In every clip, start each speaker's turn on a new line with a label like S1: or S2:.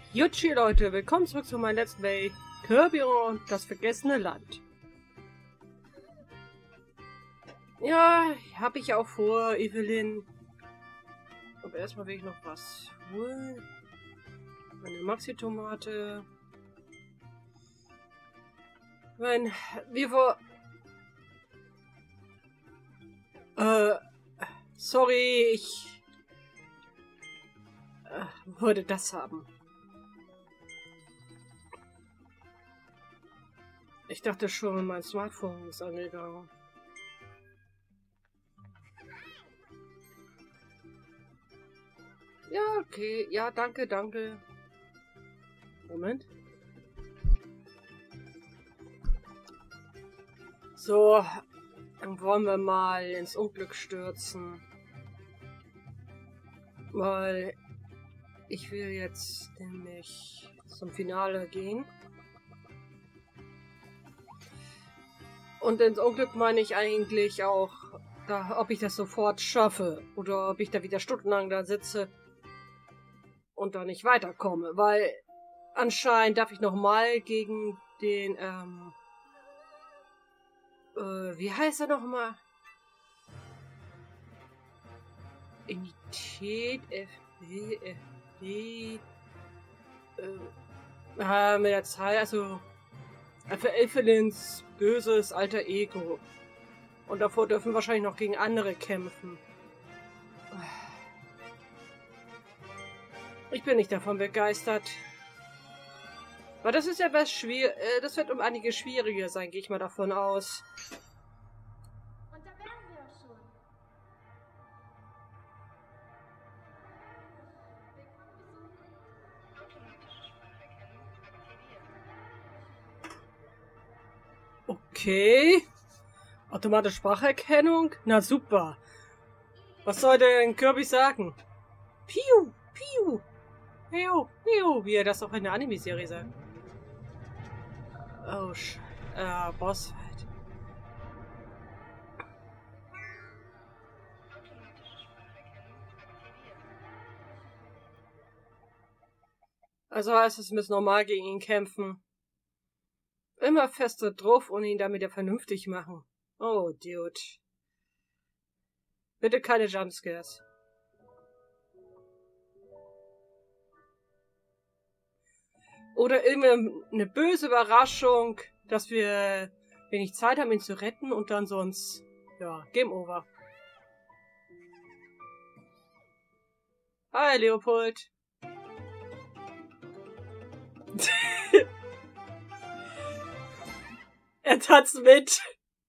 S1: Jutschi Leute, willkommen zurück zu meinem Let's Play Kirby und das vergessene Land. Ja, habe ich auch vor, Evelyn. Aber erstmal will ich noch was holen. Meine Maxi-Tomate. Wenn wir vor... sorry, ich... wollte das haben. Ich dachte schon, mein Smartphone ist angegangen. Ja, okay. Ja, danke, danke. Moment. So, dann wollen wir mal ins Unglück stürzen. Weil ich will jetzt nämlich zum Finale gehen. Und ins Unglück meine ich eigentlich auch, ob ich das sofort schaffe oder ob ich da wieder stundenlang da sitze und da nicht weiterkomme, weil anscheinend darf ich nochmal gegen den, wie heißt er nochmal? Entität, FB, mit der Zahl, also für Evelyns böses alter Ego. Und davor dürfen wir wahrscheinlich noch gegen andere kämpfen. Ich bin nicht davon begeistert. Aber das ist etwas schwierig. Das wird um einige schwieriger sein, gehe ich mal davon aus.
S2: Und da wären wir auch schon.
S1: Okay. Automatische Spracherkennung? Na super. Was soll denn Kirby sagen? Piu, piu, piu, piu, wie er das auch in der Anime-Serie sagt. Oh, Bossfight. Also heißt es, wir müssen normal gegen ihn kämpfen. Immer fester drauf und ihn damit ja vernünftig machen. Oh, Dude. Bitte keine Jumpscares. Oder irgendwie eine böse Überraschung, dass wir wenig Zeit haben, ihn zu retten und dann sonst... Ja, Game Over. Hi, Leopold. Er tat's mit.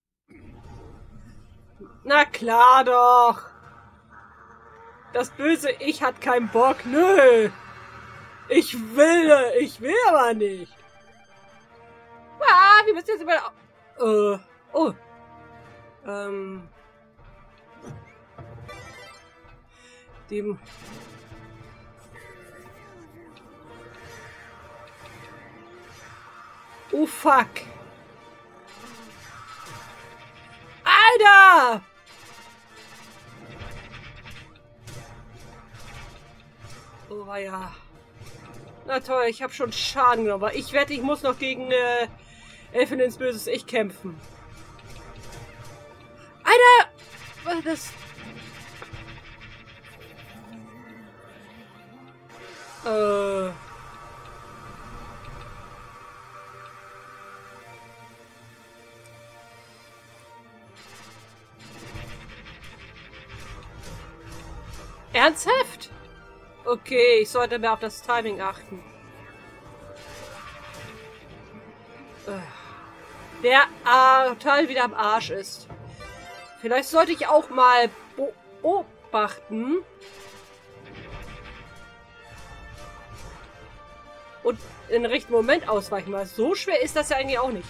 S1: Na klar doch. Das böse Ich hat keinen Bock. Nö. Ich will aber nicht. Ah, wir müssen jetzt über... oh. Dem... Oh, fuck. Alter! Oh, ja. Na toll, ich habe schon Schaden genommen. Aber ich wette, ich muss noch gegen Evelyns böses Ich kämpfen. Alter! Was ist das? Ernsthaft? Okay, ich sollte mehr auf das Timing achten. Der Teil wieder am Arsch ist. Vielleicht sollte ich auch mal beobachten. Und in den richtigen Moment ausweichen, weil so schwer ist das ja eigentlich auch nicht.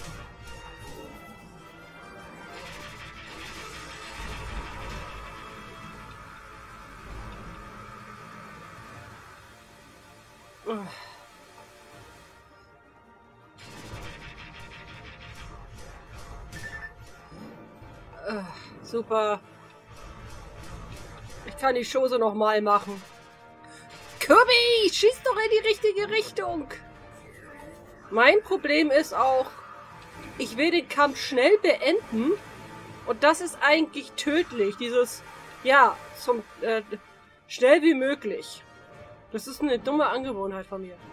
S1: Super. Ich kann die Chose noch mal machen. Kirby, schieß doch in die richtige Richtung. Mein Problem ist auch, ich will den Kampf schnell beenden und das ist eigentlich tödlich. Dieses, ja, schnell wie möglich. Das ist eine dumme Angewohnheit von mir.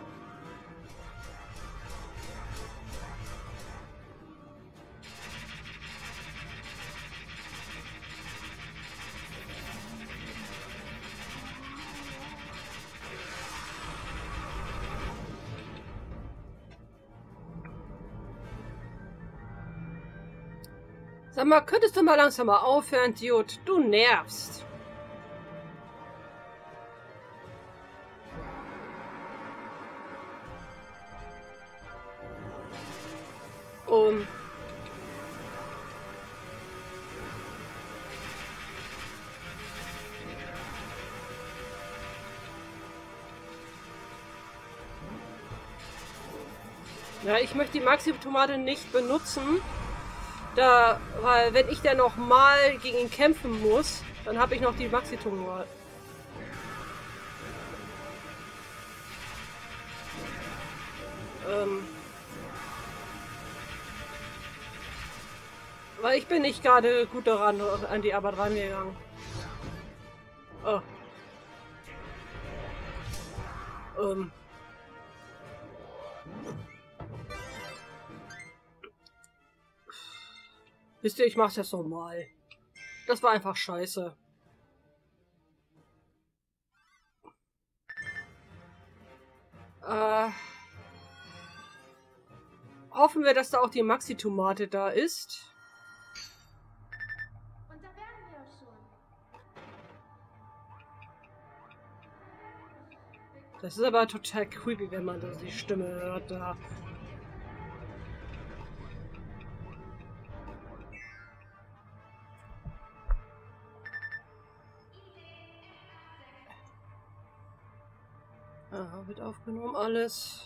S1: Sag mal, könntest du mal langsam mal aufhören, Dude? Du nervst. Ja, ich möchte die Maxi-Tomate nicht benutzen. Weil wenn ich dann noch mal gegen ihn kämpfen muss, dann habe ich noch die Maxi-Tomate. Weil ich bin nicht gerade gut daran an die Arbeit rangegangen. Oh. Wisst ihr, ich mach's jetzt nochmal. Das war einfach scheiße. Hoffen wir, dass da auch die Maxi-Tomate da ist.
S2: Und da wären wir auch schon.
S1: Das ist aber total creepy, wenn man da die Stimme hört da. Aha, wird aufgenommen alles.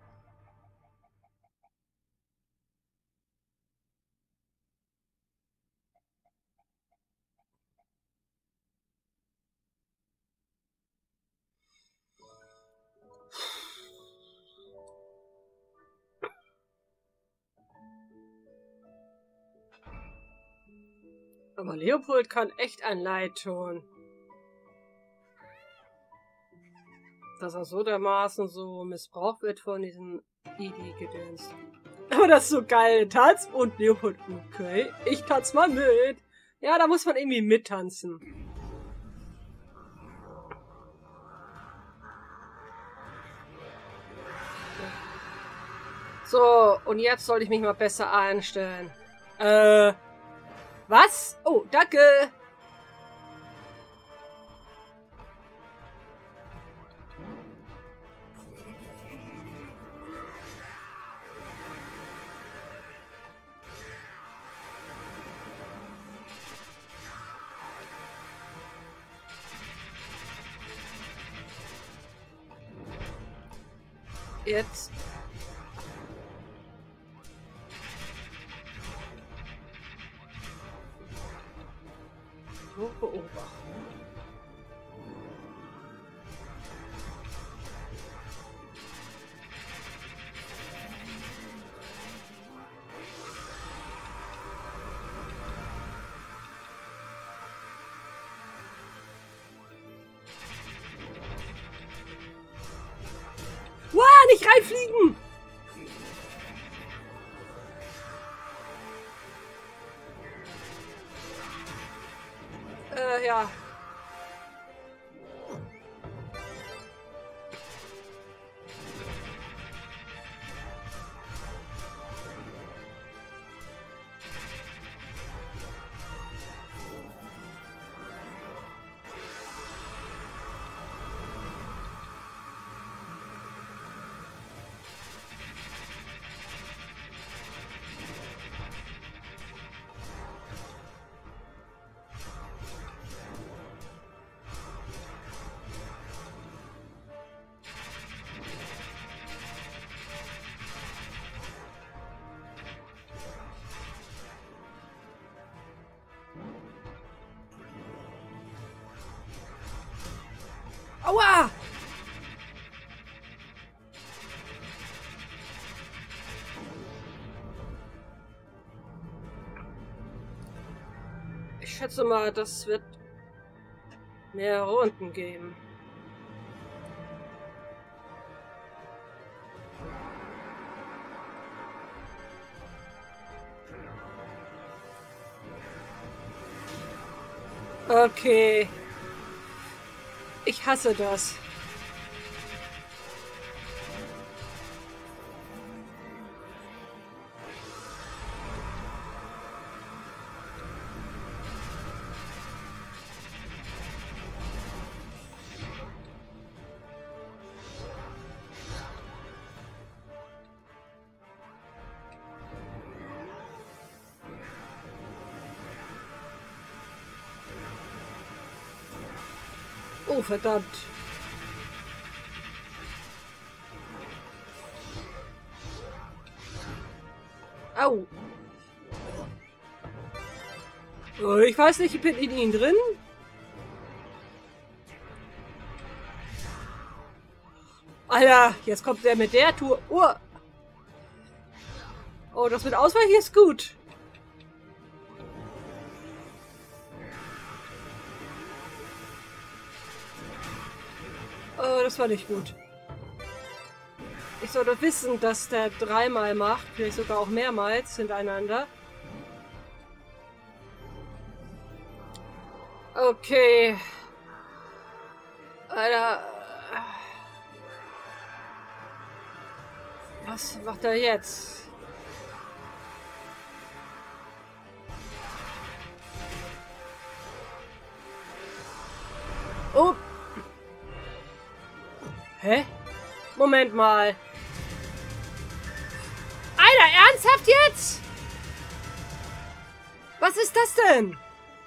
S1: Aber Leopold kann echt ein Leid tun. Dass er so dermaßen so missbraucht wird von diesen Idi-Gedöns. Aber das ist so geil. Tanz und Leopold. Okay, ich tanz mal mit. Ja, da muss man irgendwie mittanzen. So, und jetzt sollte ich mich mal besser einstellen. Was? Oh, danke. Jetzt. So beobachten. Wow, nicht reinfliegen! Ja. Aua! Ich schätze mal, das wird mehr Runden geben. Okay. Ich hasse das. Oh, verdammt. Au. Oh, ich weiß nicht, ich bin in ihn drin. Alter, jetzt kommt der mit der Tour. Oh, oh, das mit Ausweichen ist gut. Oh, das war nicht gut. Ich sollte wissen, dass der dreimal macht, vielleicht sogar auch mehrmals hintereinander. Okay. Alter. Was macht er jetzt? Oh. Hä? Moment mal. Alter, ernsthaft jetzt? Was ist das denn?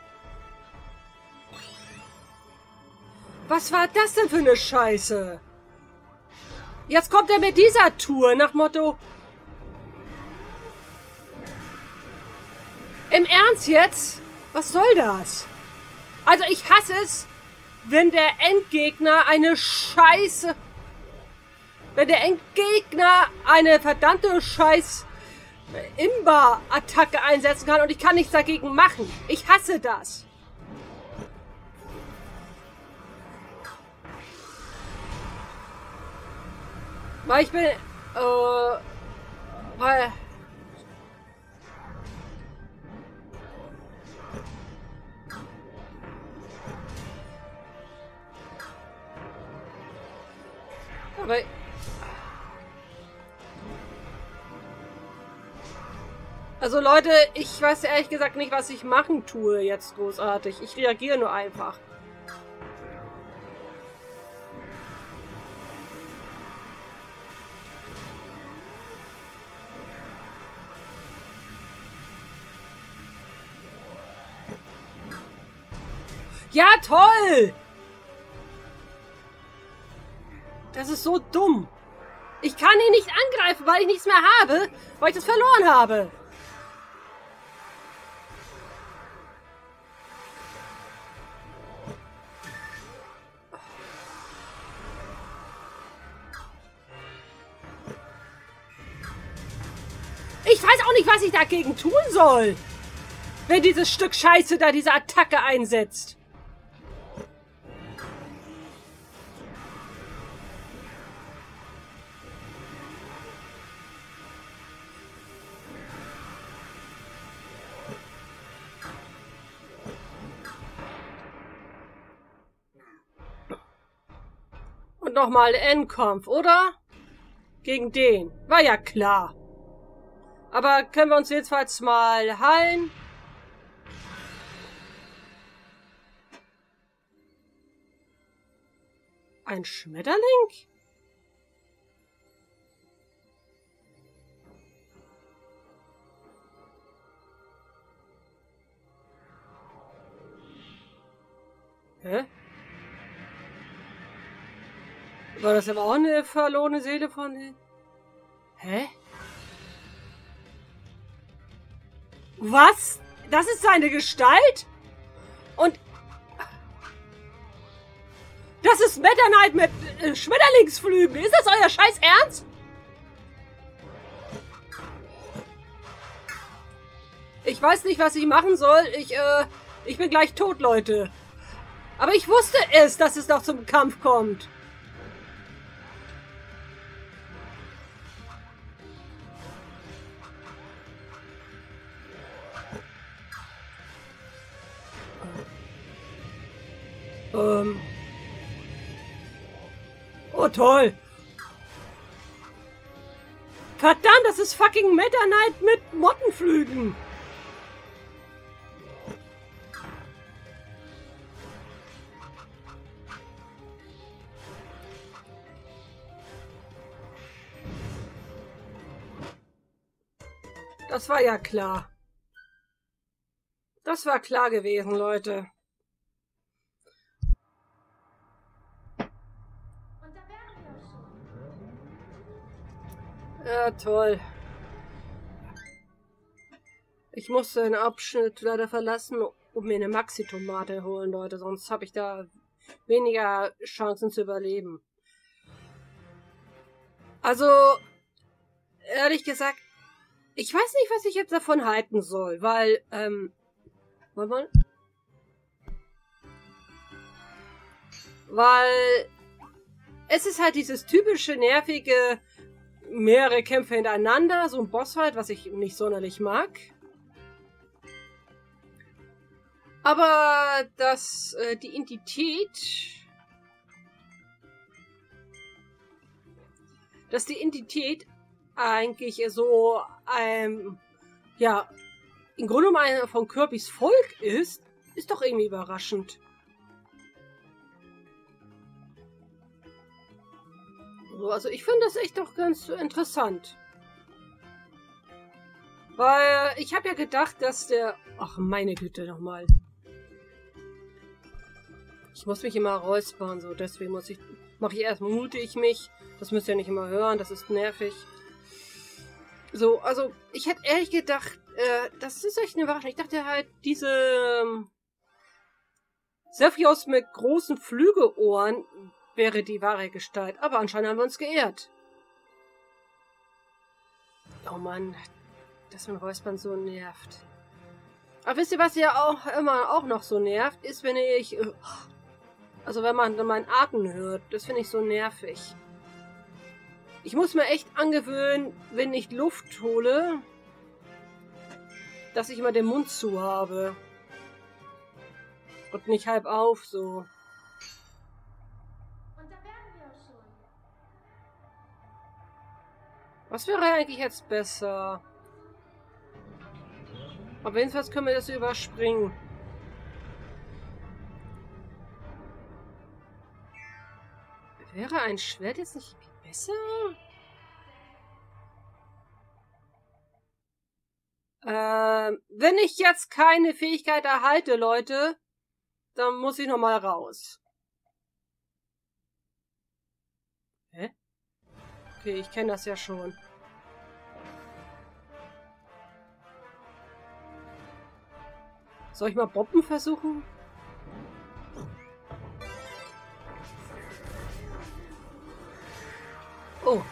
S1: Was war das denn für eine Scheiße? Jetzt kommt er mit dieser Tour nach Motto... Im Ernst jetzt? Was soll das? Also ich hasse es, wenn der Endgegner eine Scheiße... Wenn der Endgegner eine verdammte Scheiß Imba-Attacke einsetzen kann und ich kann nichts dagegen machen. Ich hasse das. Weil ich bin... weil... Aber... Also Leute, ich weiß ehrlich gesagt nicht, was ich machen tue jetzt großartig. Ich reagiere nur einfach. Ja, toll! Das ist so dumm. Ich kann ihn nicht angreifen, weil ich nichts mehr habe, weil ich das verloren habe. Ich weiß auch nicht, was ich dagegen tun soll, wenn dieses Stück Scheiße da diese Attacke einsetzt. Und nochmal Endkampf, oder? Gegen den. War ja klar. Aber können wir uns jedenfalls mal heilen? Ein Schmetterling? Hä? War das aber auch eine verlorene Seele von denen? Hä? Was? Das ist seine Gestalt? Und... Das ist Meta Knight mit Schmetterlingsflügen. Ist das euer scheiß Ernst? Ich weiß nicht, was ich machen soll. Ich bin gleich tot, Leute. Aber ich wusste es, dass es noch zum Kampf kommt. Oh, toll. Verdammt, das ist fucking Meta Knight mit Mottenflügen. Das war ja klar. Das war klar gewesen, Leute.
S2: Und da wären wir auch schon.
S1: Ja, toll. Ich musste den Abschnitt leider verlassen, um mir eine Maxi-Tomate holen, Leute. Sonst habe ich da weniger Chancen zu überleben. Also, ehrlich gesagt, ich weiß nicht, was ich jetzt davon halten soll, weil, warte mal. Weil es ist halt dieses typische, nervige, mehrere Kämpfe hintereinander, so ein Bossfight, was ich nicht sonderlich mag. Aber dass die Entität eigentlich so, ja, im Grunde genommen einer von Kirbys Volk ist doch irgendwie überraschend. Also ich finde das echt doch ganz interessant. Weil ich habe ja gedacht, dass der... Ach, meine Güte, nochmal. Ich muss mich immer räuspern, so deswegen mute ich mich. Das müsst ihr nicht immer hören, das ist nervig. So, also ich hätte ehrlich gedacht, das ist echt eine Überraschung. Ich dachte halt, diese Sephiroth mit großen Flügelohren wäre die wahre Gestalt. Aber anscheinend haben wir uns geehrt. Oh Mann, dass mein Räuspern so nervt. Aber wisst ihr, was ja auch noch so nervt, ist, wenn ich... Also wenn man meinen Atem hört, das finde ich so nervig. Ich muss mir echt angewöhnen, wenn ich Luft hole, dass ich immer den Mund zu habe. Und nicht halb auf, so.
S2: Und da wären wir auch schon.
S1: Was wäre eigentlich jetzt besser? Aber jedenfalls können wir das überspringen. Wäre ein Schwert jetzt nicht besser? Wenn ich jetzt keine Fähigkeit erhalte, Leute, dann muss ich nochmal raus. Hä? Okay, ich kenne das ja schon. Soll ich mal Bomben versuchen? Oh.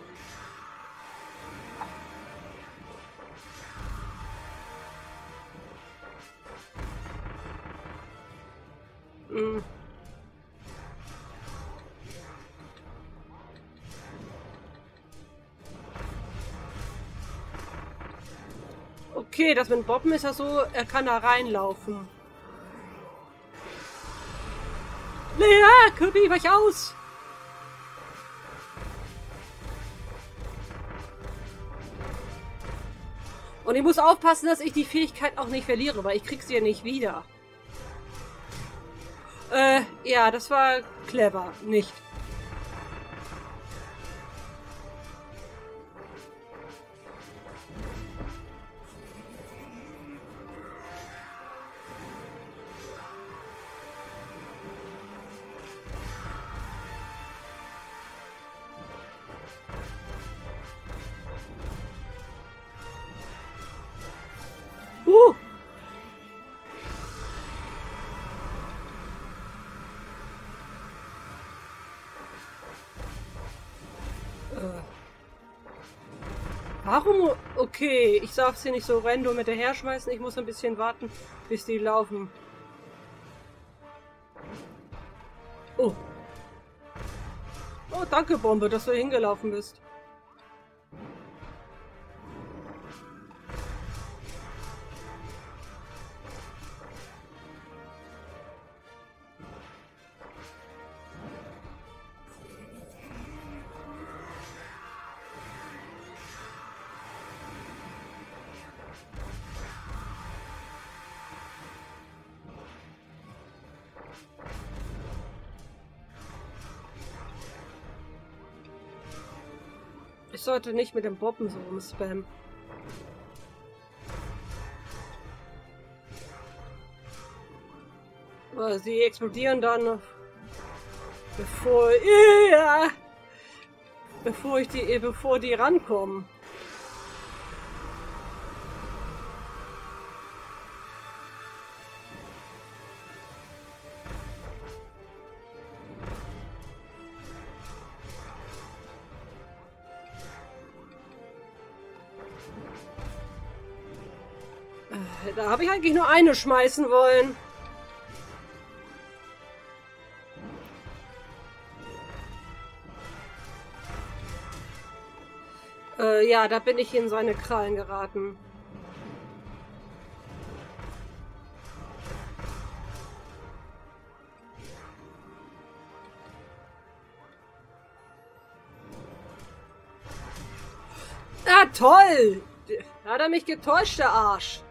S1: Hm. Okay, das mit Bomben ist ja so, er kann da reinlaufen. Lea, Kirby, weich aus! Und ich muss aufpassen, dass ich die Fähigkeit auch nicht verliere, weil ich krieg sie ja nicht wieder. Ja, das war clever. Nicht. Warum? Okay, ich darf sie nicht so random mit daher schmeißen. Ich muss ein bisschen warten, bis die laufen. Oh. Oh, danke, Bombe, dass du hingelaufen bist. Ich sollte nicht mit den Bomben so rumspammen. Aber sie explodieren dann, bevor die rankommen. Da habe ich eigentlich nur eine schmeißen wollen. Ja, da bin ich in seine Krallen geraten. Ah, toll! Da hat er mich getäuscht, der Arsch.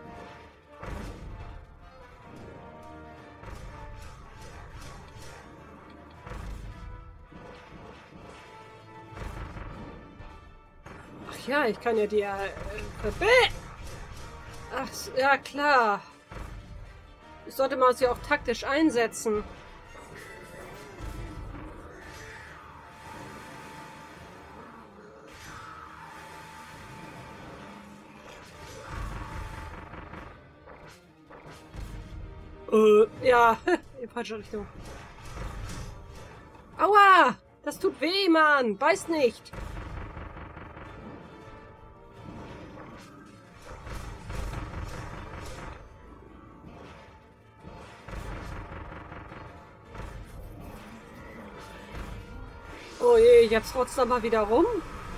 S1: Ja, ich kann ja die Ach, ja klar. Ich sollte man sie auch taktisch einsetzen. Ja, in falsche Richtung. Aua! Das tut weh, Mann! Beiß nicht! Oh je, jetzt rotzt er mal wieder rum.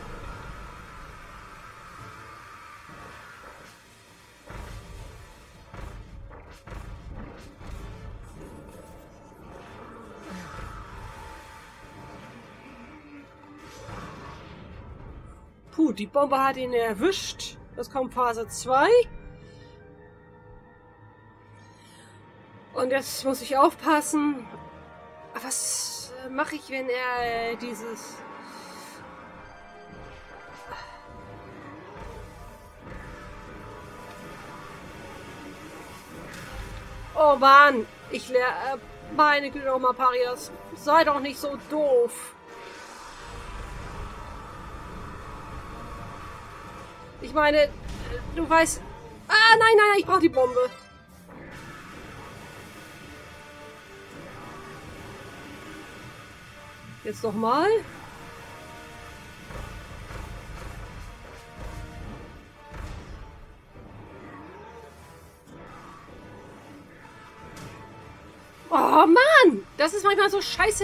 S1: Puh, die Bombe hat ihn erwischt. Das kommt Phase 2. Und jetzt muss ich aufpassen. Was mache ich, wenn er dieses... Oh Mann, ich lehre... meine Güte, nochmal, Parias. Sei doch nicht so doof. Ich meine, du weißt... Ah, nein, nein, ich brauche die Bombe. Jetzt nochmal. Oh Mann, das ist manchmal so scheiße.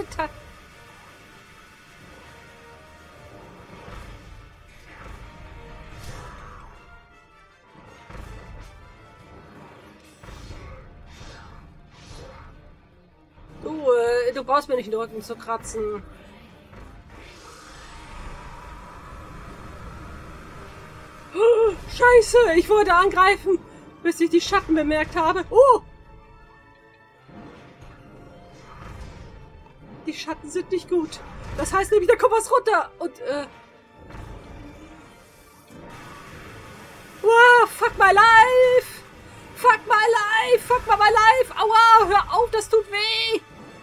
S1: Du brauchst mir nicht den Rücken zu kratzen. Oh, Scheiße, ich wollte angreifen, bis ich die Schatten bemerkt habe. Oh! Die Schatten sind nicht gut. Das heißt nämlich, da kommt was runter. Und, wow, fuck my life! Fuck my life! Fuck my life! Aua, hör auf, das tut weh!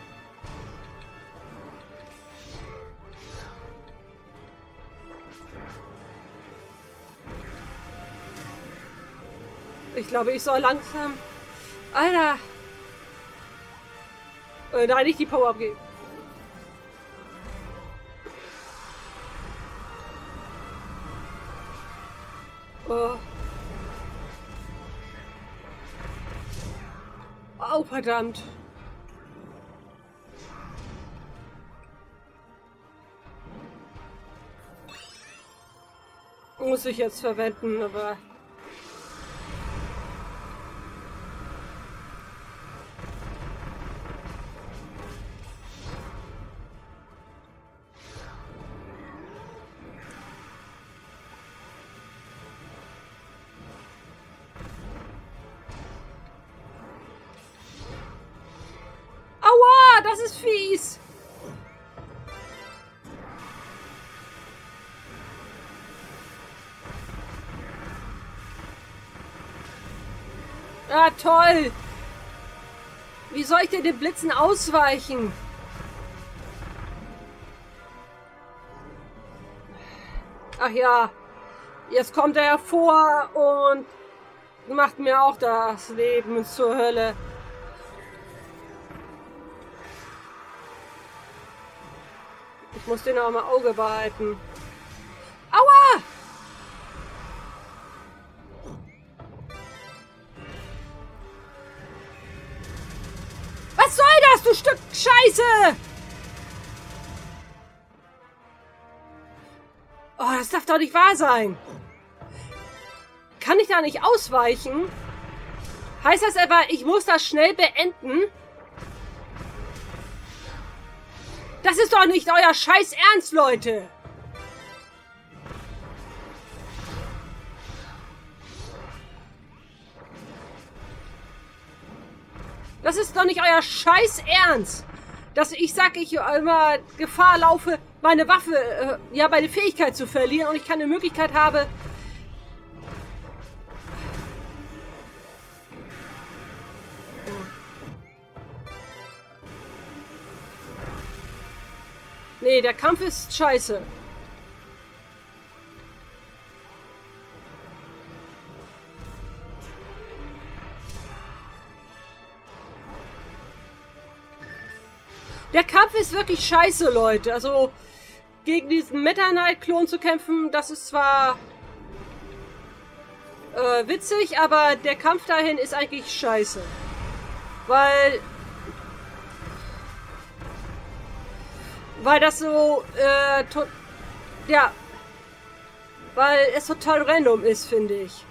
S1: Ich glaube, ich soll langsam... Alter! Nein, nicht die Power abgeben. Oh. Oh, verdammt. Muss ich jetzt verwenden, aber... Aua, das ist fies. Ah, toll. Wie soll ich denn den Blitzen ausweichen? Ach ja, jetzt kommt er hervor und macht mir auch das Leben zur Hölle. Ich muss den auch im Auge behalten. Aua! Was soll das, du Stück Scheiße? Oh, das darf doch nicht wahr sein. Kann ich da nicht ausweichen? Heißt das etwa, ich muss das schnell beenden? Das ist doch nicht euer Scheiß Ernst, Leute! Das ist doch nicht euer Scheiß Ernst! Dass ich sag, ich immer Gefahr laufe, meine Waffe, ja, meine Fähigkeit zu verlieren und ich keine Möglichkeit habe... Nee, der Kampf ist scheiße. Der Kampf ist wirklich scheiße, Leute. Also, gegen diesen Meta Knight-Klon zu kämpfen, das ist zwar witzig, aber der Kampf dahin ist eigentlich scheiße. Weil das so, ja, weil es total random ist, finde ich.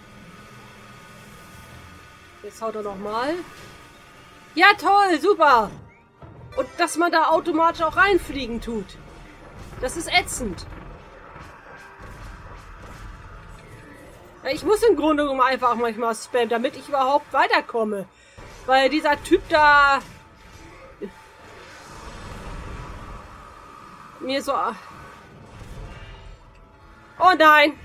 S1: Jetzt haut er nochmal. Ja, toll, super. Und dass man da automatisch auch reinfliegen tut. Das ist ätzend. Ja, ich muss im Grunde genommen einfach manchmal spammen, damit ich überhaupt weiterkomme. Weil dieser Typ da... mir so... Oh nein!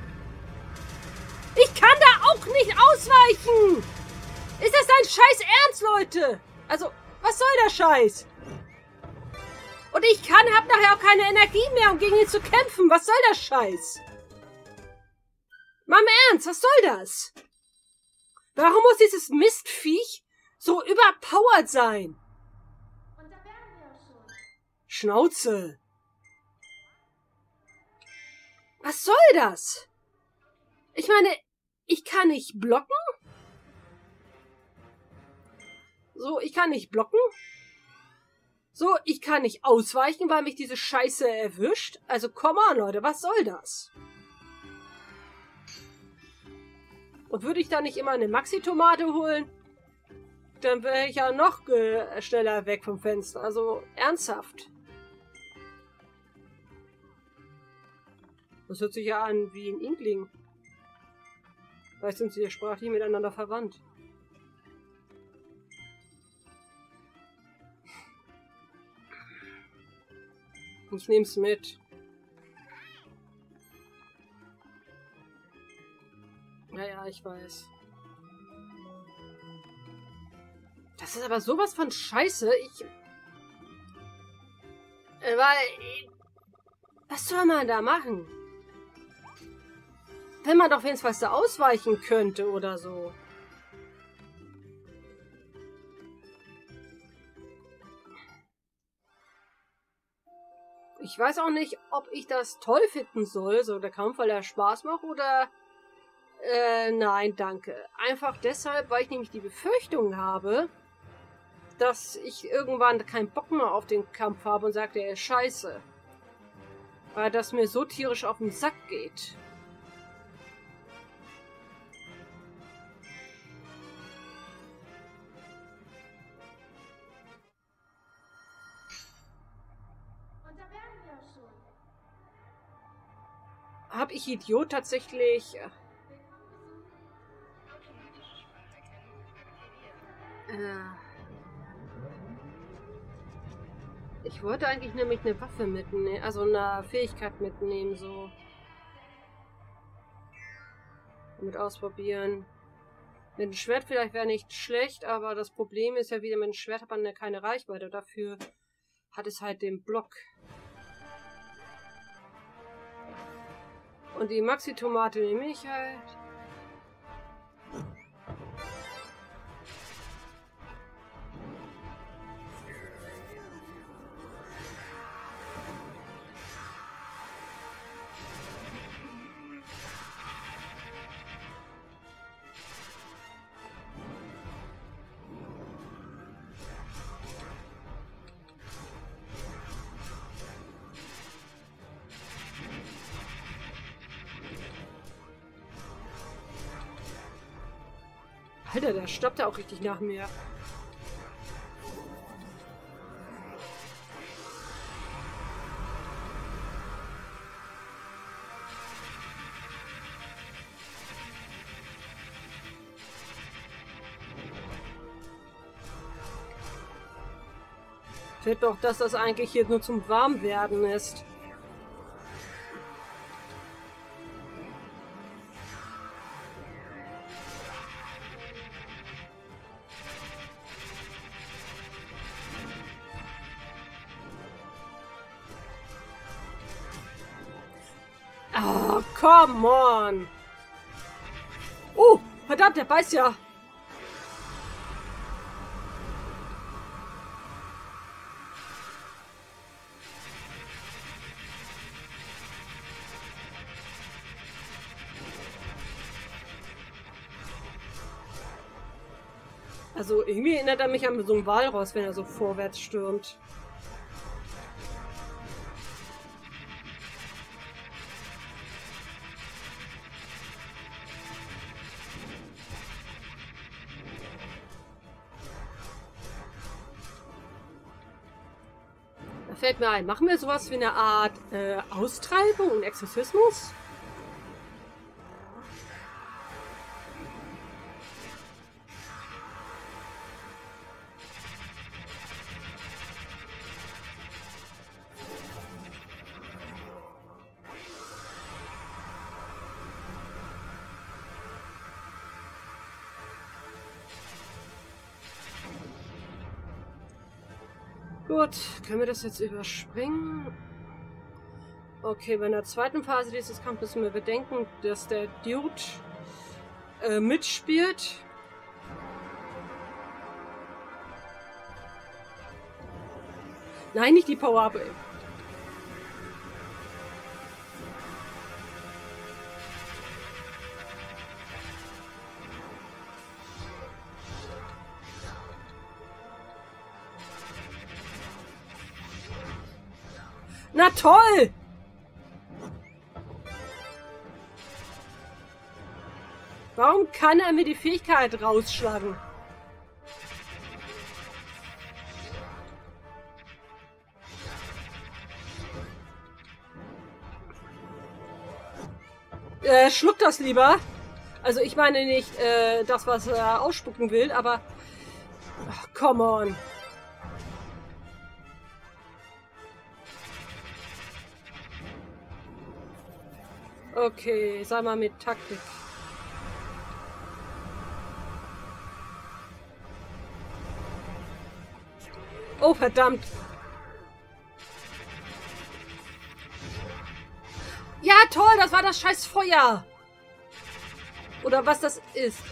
S1: Ich kann da auch nicht ausweichen! Ist das dein Scheiß Ernst, Leute? Also, was soll der Scheiß? Und ich hab nachher auch keine Energie mehr, um gegen ihn zu kämpfen. Was soll der Scheiß? Mal im Ernst, was soll das? Warum muss dieses Mistviech so überpowered sein?
S2: Und da wären wir auch schon.
S1: Schnauze. Was soll das? Ich meine, ich kann nicht blocken? So, ich kann nicht blocken? So, ich kann nicht ausweichen, weil mich diese Scheiße erwischt? Also, come on, Leute, was soll das? Und würde ich da nicht immer eine Maxi-Tomate holen? Dann wäre ich ja noch schneller weg vom Fenster. Also, ernsthaft. Das hört sich ja an wie ein Inkling. Vielleicht sind sie ja sprachlich miteinander verwandt. Ich nehm's mit. Ja, ich weiß. Das ist aber sowas von Scheiße. Was soll man da machen? Wenn man doch wenigstens was da ausweichen könnte oder so. Ich weiß auch nicht, ob ich das toll finden soll, so der Kampf, weil er Spaß macht, oder Nein, danke. Einfach deshalb, weil ich nämlich die Befürchtung habe, dass ich irgendwann keinen Bock mehr auf den Kampf habe und sage, der ist scheiße. Weil das mir so tierisch auf den Sack geht.
S2: Und da wären wir auch schon.
S1: Hab ich Idiot tatsächlich... Ich wollte eigentlich nämlich eine Waffe mitnehmen, also eine Fähigkeit mitnehmen, so. Damit ausprobieren. Mit dem Schwert vielleicht wäre nicht schlecht, aber das Problem ist ja wieder, mit dem Schwert hat man ja keine Reichweite. Dafür hat es halt den Block. Und die Maxi-Tomate nehme ich halt. Alter, der stoppt ja auch richtig nach mir. Fällt doch, dass das eigentlich hier nur zum Warmwerden ist. Oh, come on! Oh, verdammt, der beißt ja! Also irgendwie erinnert er mich an so einen Walross, wenn er so vorwärts stürmt. Da fällt mir ein, machen wir sowas wie eine Art Austreibung und Exorzismus? Gut, können wir das jetzt überspringen? Okay, bei der zweiten Phase dieses Kampfes müssen wir bedenken, dass der Dude mitspielt. Nein, nicht die Power-Up. Na toll! Warum kann er mir die Fähigkeit rausschlagen? Schluck das lieber. Also ich meine nicht das, was er ausspucken will, aber... Ach, come on. Okay, sag mal mit Taktik. Oh, verdammt. Ja, toll, das war das scheiß Feuer. Oder was das ist.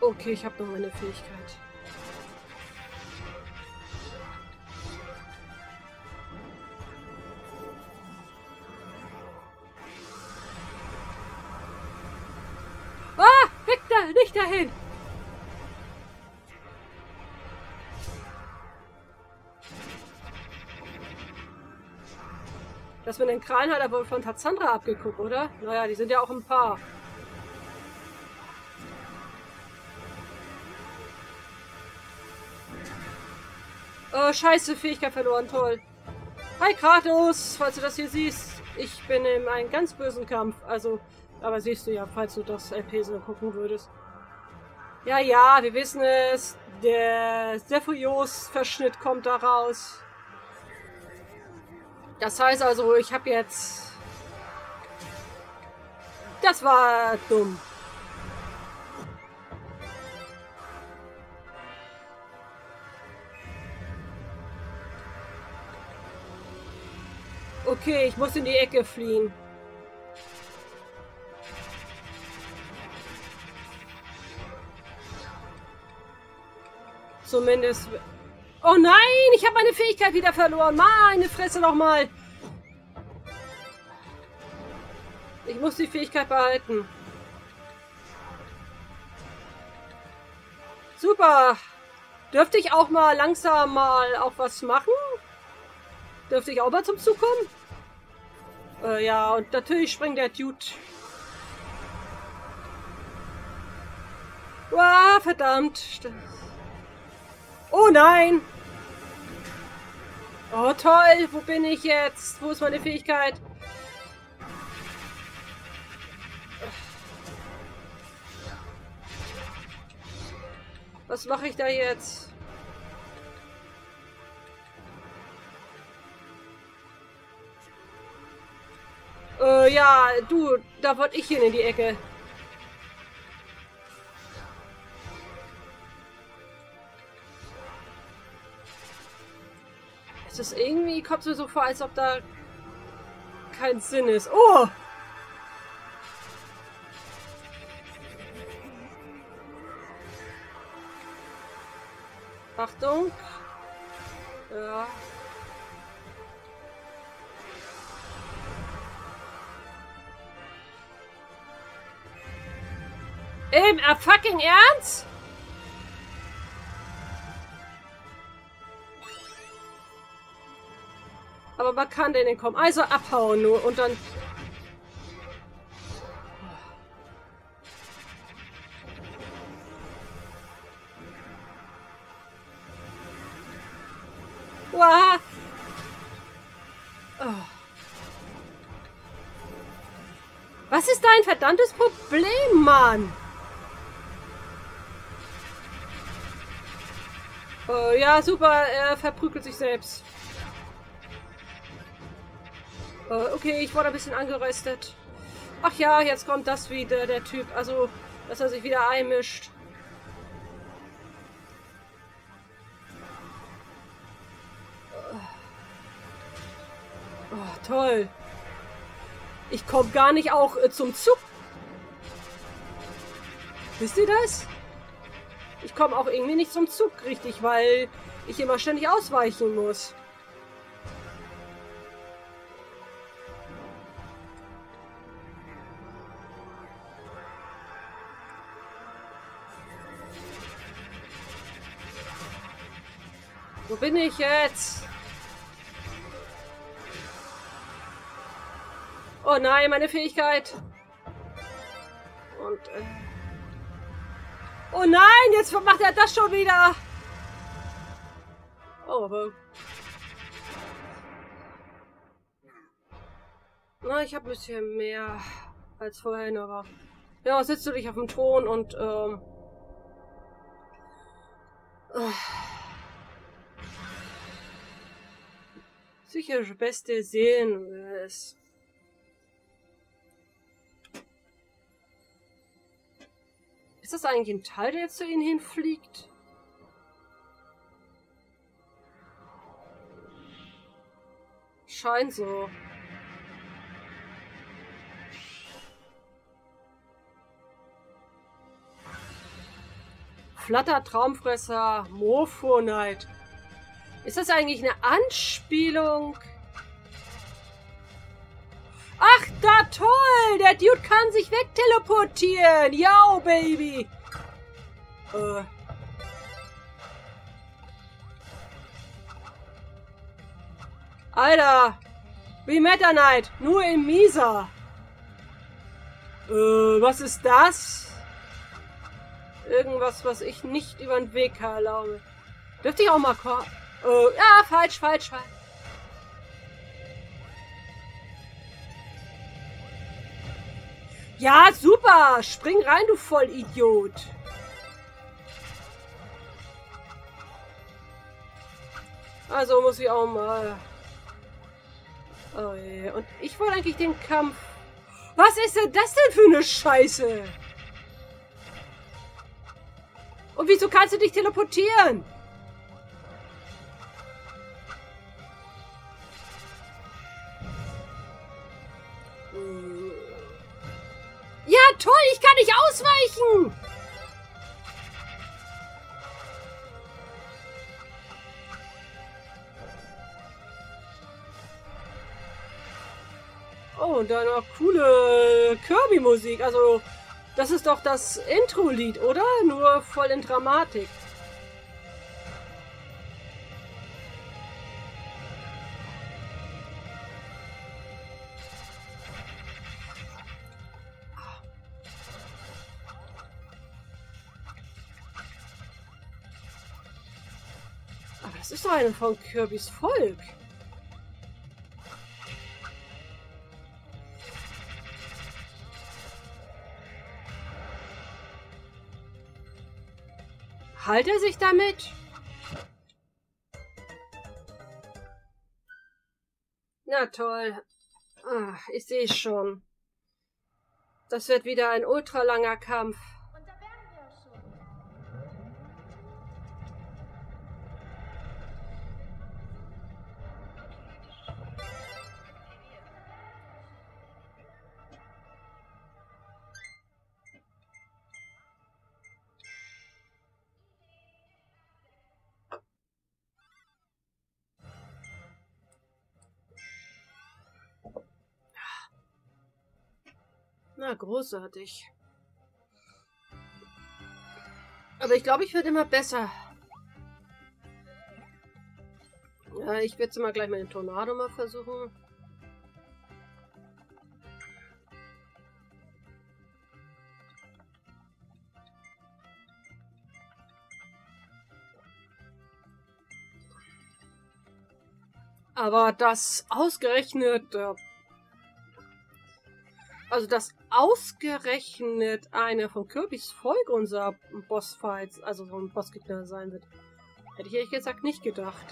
S1: Okay, ich habe noch meine Fähigkeit. Ah! Weg da! Nicht dahin! Das mit den Krallen hat er wohl von Tatsandra abgeguckt, oder? Naja, die sind ja auch ein Paar. Oh, scheiße, Fähigkeit verloren, toll. Hi Kratos, falls du das hier siehst. Ich bin in einem ganz bösen Kampf. Also, aber siehst du ja, falls du das LP so gucken würdest. Ja, ja, wir wissen es. Der Sephiroth-Verschnitt kommt da raus. Das heißt also, ich habe jetzt... Das war dumm. Okay, ich muss in die Ecke fliehen. Zumindest... Oh nein, ich habe meine Fähigkeit wieder verloren. Meine Fresse nochmal. Ich muss die Fähigkeit behalten. Super. Dürfte ich auch mal langsam mal auch was machen? Dürfte ich auch mal zum Zug kommen? Ja, und natürlich springt der Dude. Wow, verdammt. Oh nein. Oh toll, wo bin ich jetzt? Wo ist meine Fähigkeit? Was mache ich da jetzt? Ja, du, da wollte ich hin in die Ecke. Es ist irgendwie, kommt mir so vor, als ob da kein Sinn ist. Oh! Achtung. Ja. Im fucking Ernst? Aber man kann denen kommen. Also abhauen nur und dann... Wow. Oh. Was ist dein verdammtes Problem, Mann? Ja, super, er verprügelt sich selbst. Okay, ich wurde ein bisschen angeröstet. Ach ja, jetzt kommt das wieder, der Typ. Also, dass er sich wieder einmischt. Oh, toll. Ich komme gar nicht auch zum Zug. Wisst ihr das? Ich komme auch irgendwie nicht zum Zug richtig, weil ich immer ständig ausweichen muss. Wo bin ich jetzt? Oh nein, meine Fähigkeit. Und, oh nein, jetzt macht er das schon wieder. Oh, aber... Na, ich habe ein bisschen mehr als vorhin, aber... Ja, sitzt du dich auf dem Thron und, sicher das beste sehen ist. Ist das eigentlich ein Teil, der jetzt zu ihnen hinfliegt? Scheint so. Flatter, Traumfresser, Morphonite. Ist das eigentlich eine Anspielung? Ach, da toll! Der Dude kann sich wegteleportieren! Yo, Baby! Alter! Wie Meta Knight! Nur im Misa! Was ist das? Irgendwas, was ich nicht über den Weg erlaube. Dürfte ich auch mal kommen? Ja, falsch. Ja, super! Spring rein, du Vollidiot! Also muss ich auch mal... Oh je. Und ich wollte eigentlich den Kampf... Was ist denn das denn für eine Scheiße? Und wieso kannst du dich teleportieren? Ja, toll, ich kann nicht ausweichen! Oh, und dann noch coole Kirby-Musik. Also, das ist doch das Intro-Lied, oder? Nur voll in Dramatik. Aber das ist doch eine von Kirbys Volk. Halt er sich damit? Na toll. Ach, ich sehe schon. Das wird wieder ein ultralanger Kampf.
S2: Und da wären wir auch schon.
S1: Na, großartig. Aber ich glaube, ich werde immer besser. Ja, ich werde jetzt mal gleich meinen Tornado mal versuchen. Aber das ausgerechnet... Also, dass ausgerechnet einer von Kirbys Volk unser Bossfight, also so ein Bossgegner sein wird, hätte ich ehrlich gesagt nicht gedacht.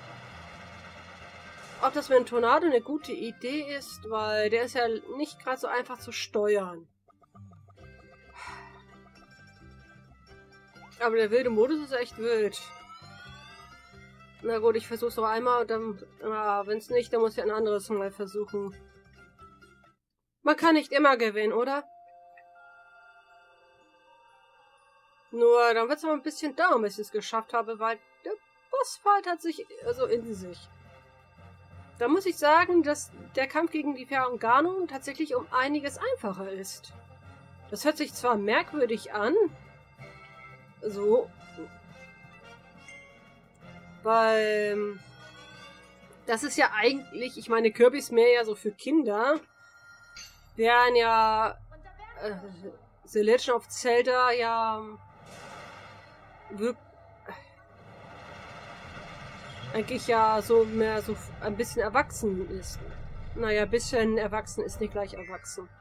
S1: Ob das mit dem Tornado eine gute Idee ist, weil der ist ja nicht gerade so einfach zu steuern. Aber der wilde Modus ist echt wild. Na gut, ich versuch's noch einmal und dann, wenn es nicht, dann muss ich ein anderes Mal versuchen. Man kann nicht immer gewinnen, oder? Nur, dann wird es aber ein bisschen dauern, bis ich es geschafft habe, weil der Bossfight hat sich also in sich. Da muss ich sagen, dass der Kampf gegen die Ferngano tatsächlich um einiges einfacher ist. Das hört sich zwar merkwürdig an, so, weil das ist ja eigentlich, ich meine, Kirby ist mehr ja so für Kinder. Wären ja The Legend of Zelda ja eigentlich ja so mehr so ein bisschen erwachsen ist. Naja, ein bisschen erwachsen ist nicht gleich erwachsen.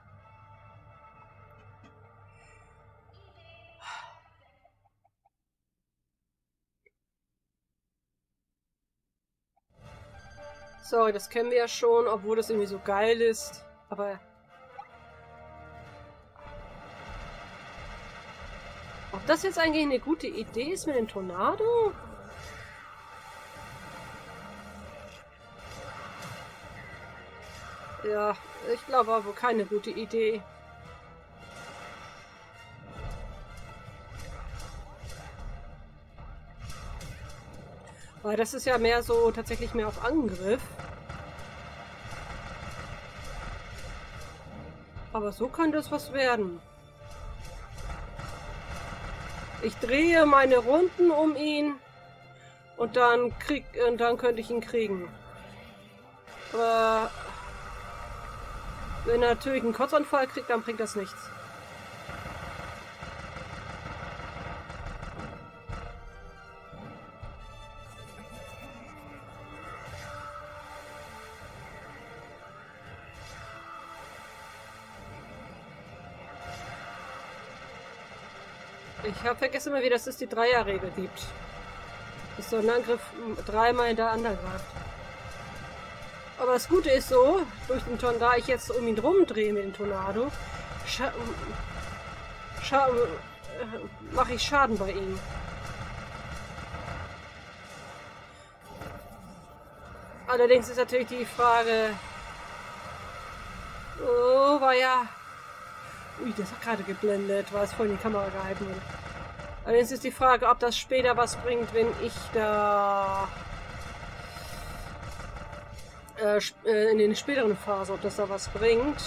S1: Sorry, das kennen wir ja schon, obwohl das irgendwie so geil ist. Aber ob das jetzt eigentlich eine gute Idee ist mit dem Tornado? Ja, ich glaube aber keine gute Idee. Weil das ist ja mehr so, tatsächlich mehr auf Angriff. Aber so könnte es was werden. Ich drehe meine Runden um ihn und dann könnte ich ihn kriegen. Aber wenn er natürlich einen Kotzanfall kriegt, dann bringt das nichts. Ich habe vergessen mal, wie das ist, die Dreierregel gibt. Dass so ein Angriff dreimal hintereinander greift. Aber das Gute ist so, durch den da ich jetzt um ihn rumdrehe mit dem Tornado, mache ich Schaden bei ihm. Allerdings ist natürlich die Frage... Oh, war ja... Ui, das hat gerade geblendet, weil es vorhin die Kamera gehalten wurde. Allerdings ist die Frage, ob das später was bringt, wenn ich da... in den späteren Phasen, ob das da was bringt.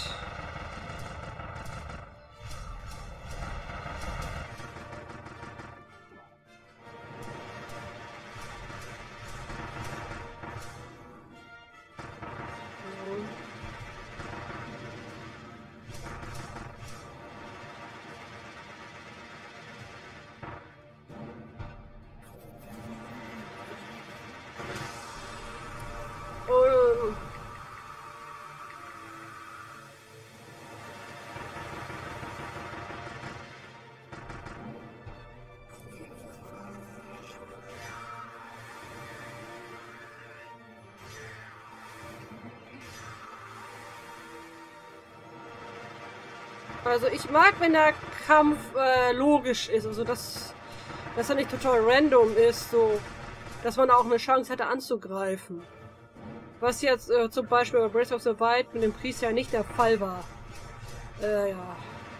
S1: Also ich mag, wenn der Kampf logisch ist, also dass er nicht total random ist, so dass man auch eine Chance hätte anzugreifen. Was jetzt zum Beispiel bei Breath of the Wild mit dem Priester ja nicht der Fall war. Ja.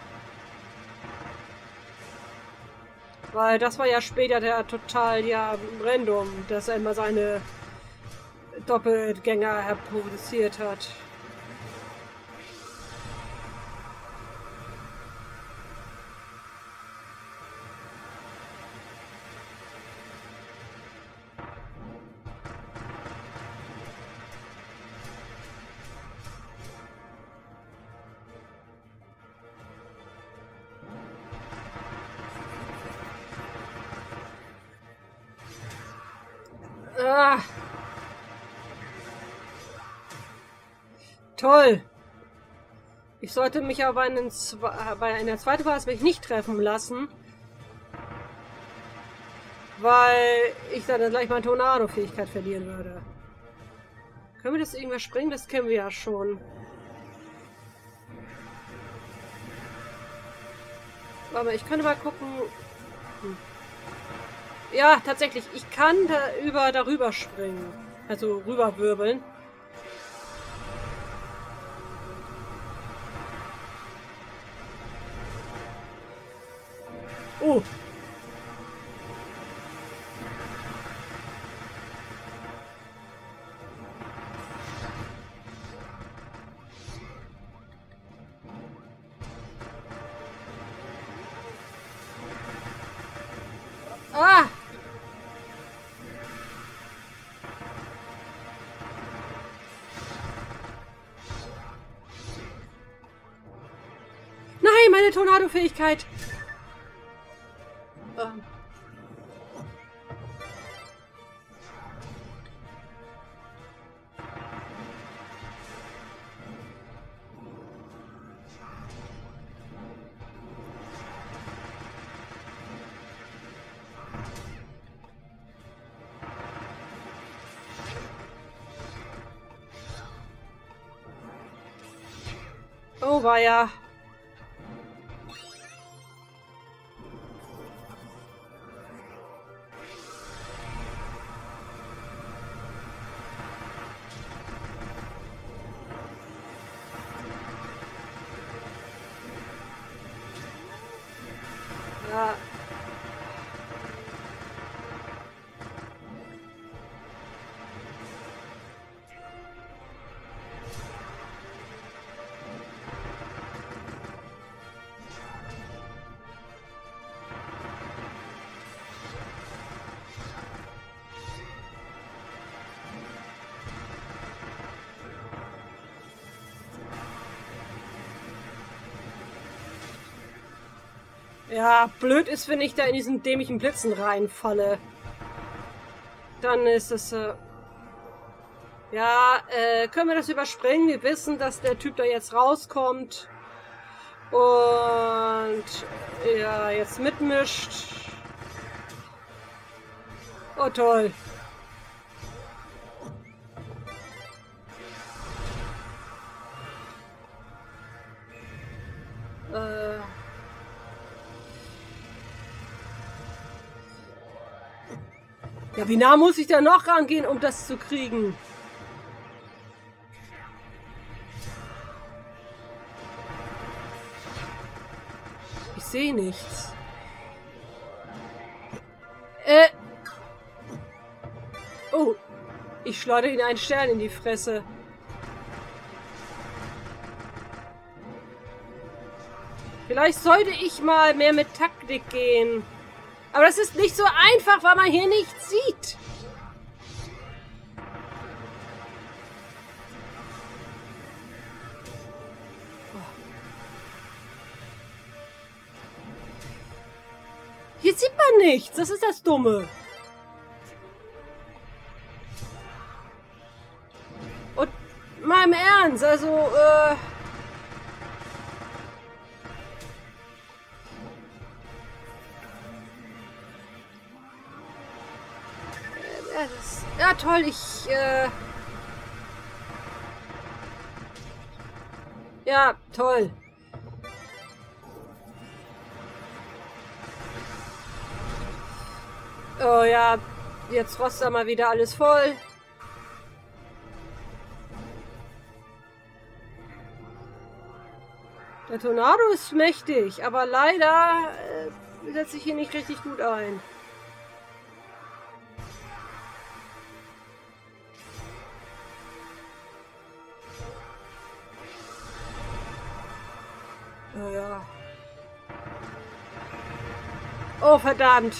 S1: Weil das war ja später der total, ja, random, dass er immer seine Doppelgänger herproduziert hat. Ah. Toll. Ich sollte mich aber bei einer zweiten Phase nicht treffen lassen, weil ich dann gleich meine Tornado-Fähigkeit verlieren würde. Können wir das irgendwas springen? Das kennen wir ja schon. Aber ich könnte mal gucken... Ja, tatsächlich. Ich kann darüber springen. Also rüberwirbeln. Oh. Ah! Nein, meine Tornado-Fähigkeit! Oh, war ja. Ja. Ja, blöd ist, wenn ich da in diesen dämlichen Blitzen reinfalle. Dann ist es... können wir das überspringen? Wir wissen, dass der Typ da jetzt rauskommt. Und... ja, jetzt mitmischt. Oh, toll. Ja, wie nah muss ich da noch rangehen, um das zu kriegen? Ich sehe nichts. Oh, ich schleudere ihn einen Stern in die Fresse. Vielleicht sollte ich mal mehr mit Taktik gehen. Aber das ist nicht so einfach, weil man hier nichts sieht. Hier sieht man nichts. Das ist das Dumme. Und mal im Ernst, also, ja, toll, ja, toll. Oh ja, jetzt rostet mal wieder alles voll. Der Tornado ist mächtig, aber leider setzt sich hier nicht richtig gut ein. Oh ja. Oh, verdammt.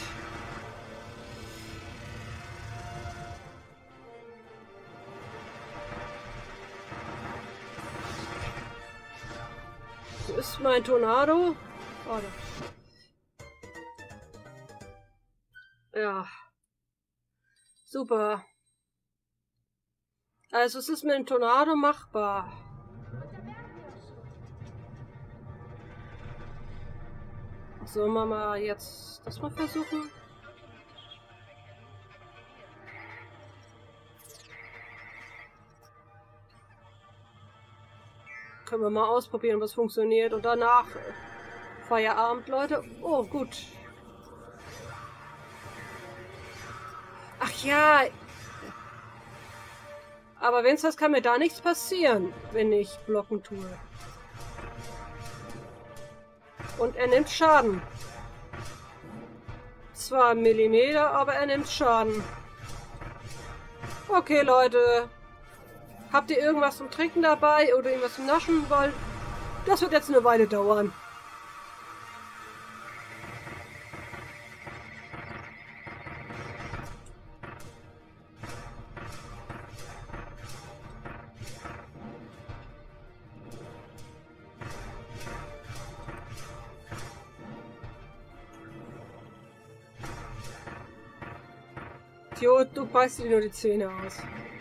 S1: Wo ist mein Tornado? Oh, da. Ja. Super. Also es ist mit dem Tornado machbar. Sollen wir mal jetzt das mal versuchen? Können wir mal ausprobieren, was funktioniert. Und danach Feierabend, Leute. Oh, gut. Ach ja. Aber wenn es was, kann mir da nichts passieren, wenn ich blocken tue. Und er nimmt Schaden. Zwar Millimeter, aber er nimmt Schaden. Okay, Leute. Habt ihr irgendwas zum Trinken dabei oder irgendwas zum Naschen wollt? Das wird jetzt eine Weile dauern. Jo, du beißt dir nur die Zähne aus.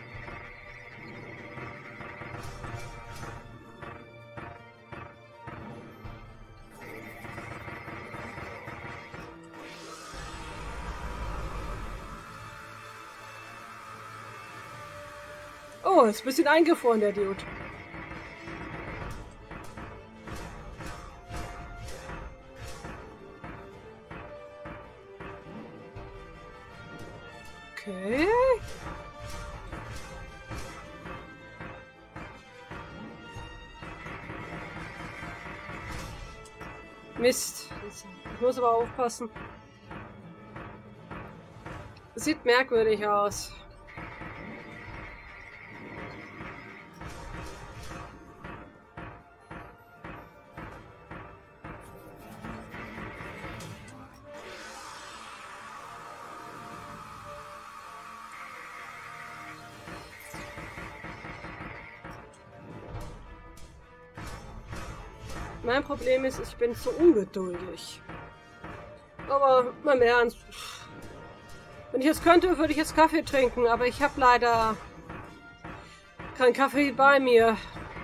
S1: Oh, ist ein bisschen eingefroren, der Dude. Okay. Mist. Ich muss aber aufpassen. Sieht merkwürdig aus. Mein Problem ist, ich bin zu ungeduldig. Aber mal im Ernst. Wenn ich es könnte, würde ich jetzt Kaffee trinken, aber ich habe leider keinen Kaffee bei mir.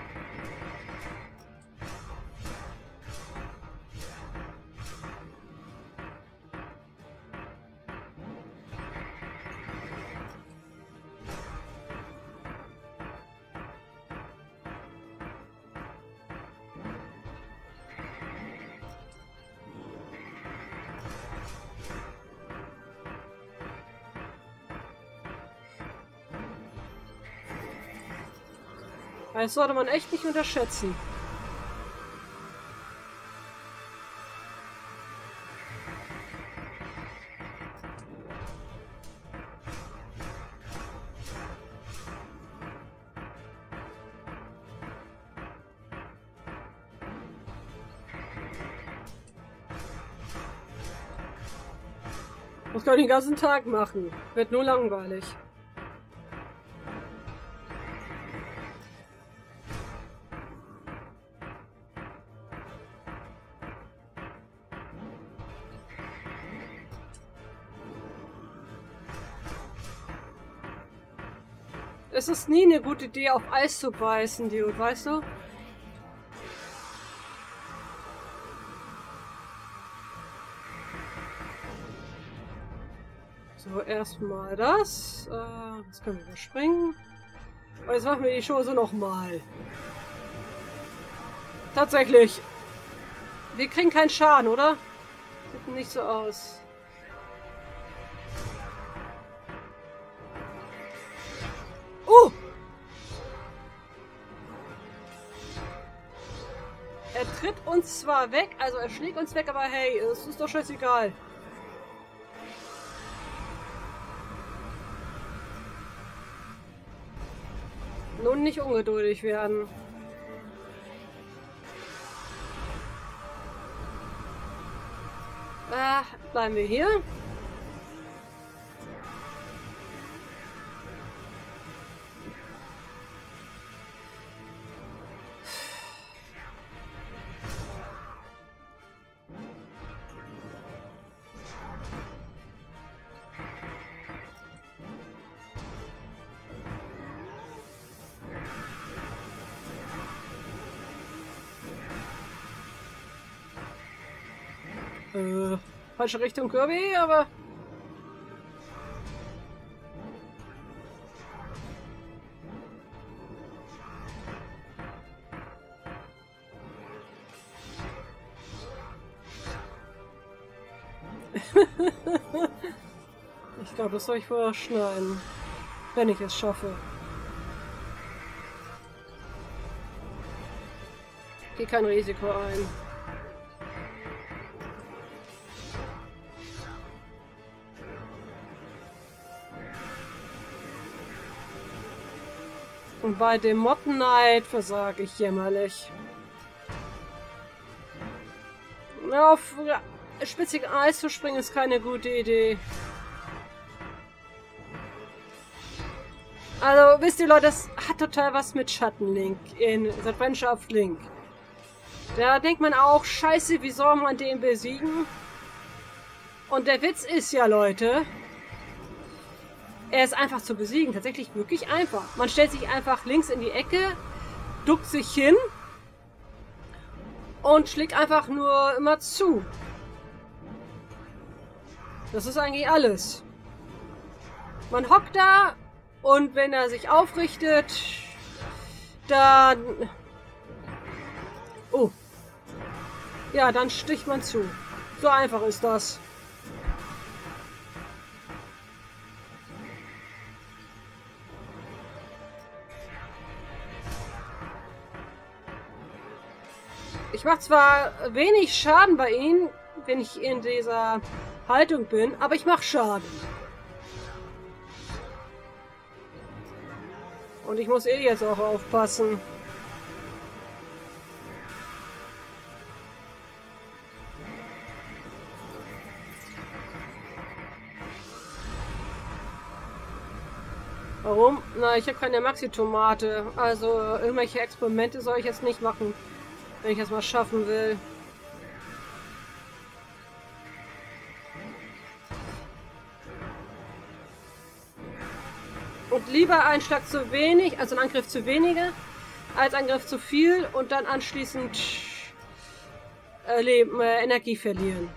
S1: Das sollte man echt nicht unterschätzen. Das kann ich den ganzen Tag machen. Wird nur langweilig. Es ist nie eine gute Idee, auf Eis zu beißen, Dude, weißt du? So, erstmal das. Das können wir überspringen. Aber jetzt machen wir die Chose nochmal. Tatsächlich. Wir kriegen keinen Schaden, oder? Sieht nicht so aus. Er tritt uns zwar weg, also er schlägt uns weg, aber hey, es ist doch scheißegal. Nun nicht ungeduldig werden. Bleiben wir hier. Falsche Richtung, Kirby, aber... Ich glaube, das soll ich vorher schneiden. Wenn ich es schaffe. Geh kein Risiko ein. Und bei dem Mob Knight versage ich jämmerlich. Auf spitzigen Eis zu springen ist keine gute Idee. Also, wisst ihr Leute, das hat total was mit Schattenlink in The Adventure of Link. Da denkt man auch, scheiße, wie soll man den besiegen? Und der Witz ist ja, Leute, er ist einfach zu besiegen. Tatsächlich wirklich einfach. Man stellt sich einfach links in die Ecke, duckt sich hin und schlägt einfach nur immer zu. Das ist eigentlich alles. Man hockt da und wenn er sich aufrichtet, dann... Oh. Ja, dann sticht man zu. So einfach ist das. Ich mache zwar wenig Schaden bei ihnen, wenn ich in dieser Haltung bin, aber ich mache Schaden. Und ich muss jetzt auch aufpassen. Warum? Na, ich habe keine Maxi-Tomate. Also irgendwelche Experimente soll ich jetzt nicht machen. Wenn ich das mal schaffen will. lieber einen Schlag zu wenig, also einen Angriff zu wenige, als Angriff zu viel und dann anschließend Energie verlieren.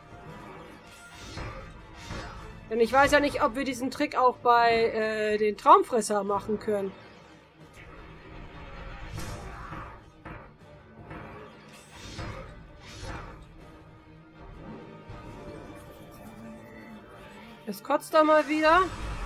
S1: Denn ich weiß ja nicht, ob wir diesen Trick auch bei den Traumfresser machen können. Es kotzt da mal wieder.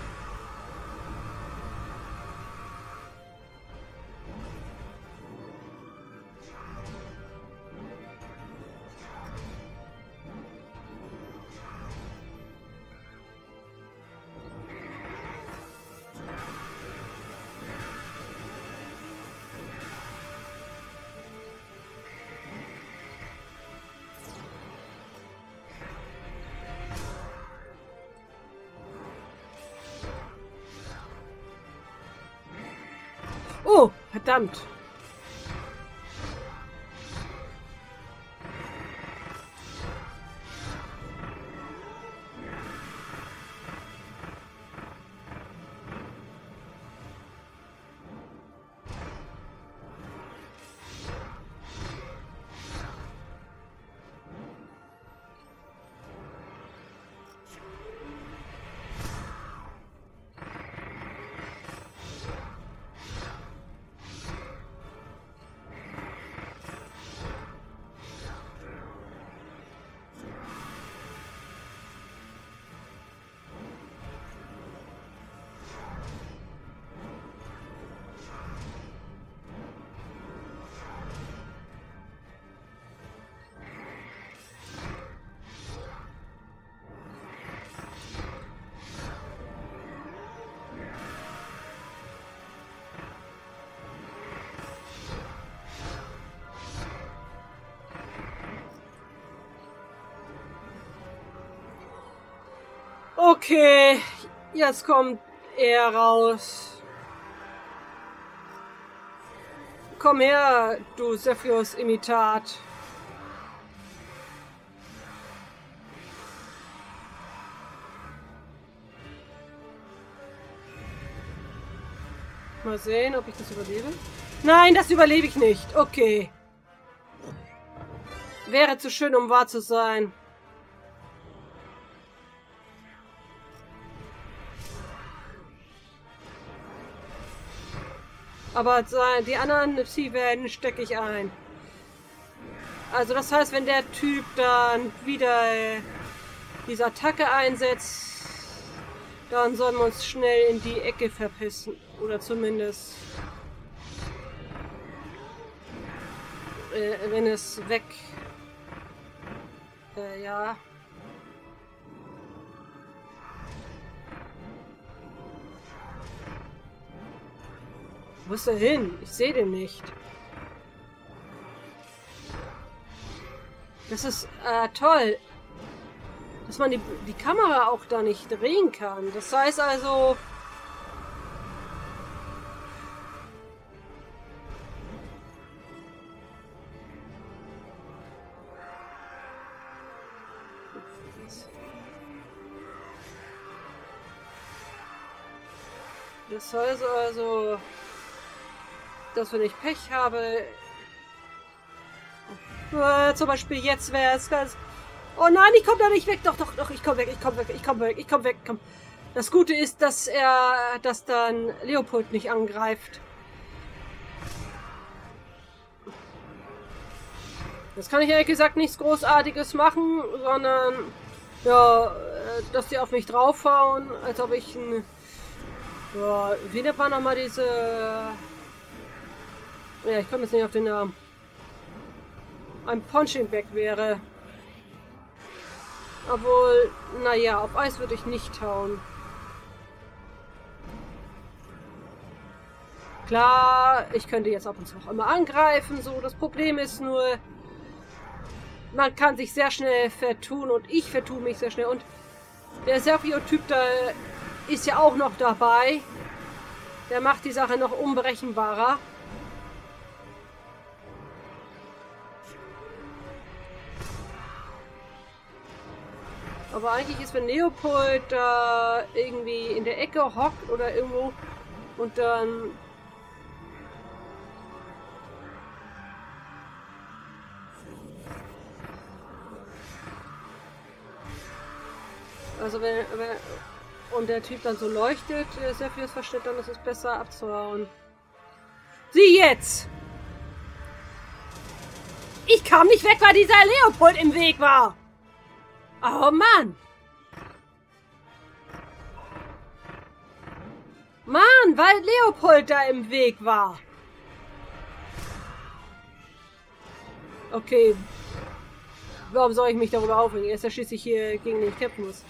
S1: Oh, verdammt. Okay, jetzt kommt er raus. Komm her, du Sephiroth-Imitat. Mal sehen, ob ich das überlebe. Nein, das überlebe ich nicht. Okay. Wäre zu schön, um wahr zu sein. Aber die anderen Zielwellen stecke ich ein. Also das heißt, wenn der Typ dann wieder diese Attacke einsetzt, dann sollen wir uns schnell in die Ecke verpissen. Oder zumindest wenn es weg... ja... Wo ist er hin? Ich sehe den nicht. Das ist toll, dass man die Kamera auch da nicht drehen kann. Das heißt also... Das heißt also... dass wenn ich Pech habe, zum Beispiel jetzt wäre es ganz... Oh nein, ich komme da nicht weg. Doch, ich komme weg, ich komme weg. Komm. Das Gute ist, dass dann Leopold nicht angreift. Das kann ich ehrlich gesagt nichts Großartiges machen, sondern ja, dass die auf mich draufhauen, als ob ich ein... Ja, wie nennt man nochmal diese... Ja, ich komme jetzt nicht auf den Namen. Ein Punching Bag wäre. Obwohl, naja, auf Eis würde ich nicht hauen. Klar, ich könnte jetzt ab und zu auch immer angreifen, so. Das Problem ist nur, man kann sich sehr schnell vertun und ich vertue mich sehr schnell. Und der Sephiroth-Typ da ist ja auch noch dabei. Der macht die Sache noch unberechenbarer. Aber eigentlich ist, wenn Leopold da irgendwie in der Ecke hockt oder irgendwo, Und dann... Also wenn und der Typ dann so leuchtet, sehr vieles Verschnitt, dann ist es besser abzuhauen. Sieh jetzt! Ich kam nicht weg, weil dieser Leopold im Weg war! Oh Mann! Mann, weil Leopold da im Weg war! Okay. Warum soll ich mich darüber aufregen? Er ist ja schließlich hier gegen den ich kämpfen muss.